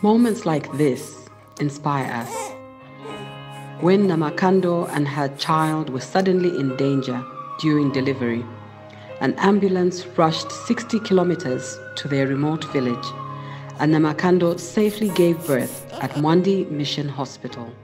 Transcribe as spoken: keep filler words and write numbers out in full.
Moments like this inspire us. When Namakando and her child were suddenly in danger during delivery, an ambulance rushed sixty kilometers to their remote village, and Namakando safely gave birth at Mwandi Mission Hospital.